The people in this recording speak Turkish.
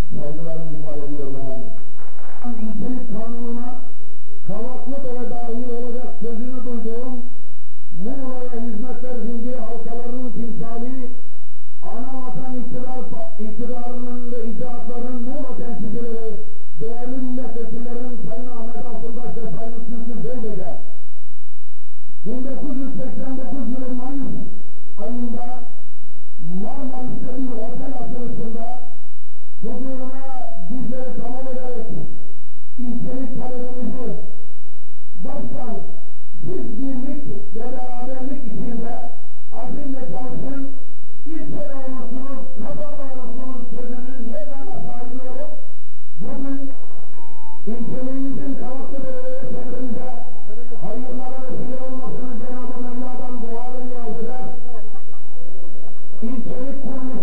saygılarımı ifade ediyorum efendim. İlçelik kanununa Kavaklıkaya dahil olacak sözünü duyduğum Muğla'ya hizmetler zinciri halkalarının timsali, ana vatan iktidarının ve icraatlarının Muğla temsilcileri, değerli milletvekillerim Sayın Ahmet Altıntaş ve Sayın Şükrü Zeybek'e 1989 yılı Mayıs ayında Marmaris'te bir otel açılışında huzuruna bizleri tamam ederek ilçelik talebimizi başkan siz birlik ve beraberlik içinde azimle çalışın, ilçede olursunuz, kasabada olursunuz sözünün yerine sahibi olup bugün ilçemizin Kavaklı Belediye çevremize hayırlara vesile olmasını Cenab-ı Mevla'dan dua ve niyaz eder. İlçelik kurulu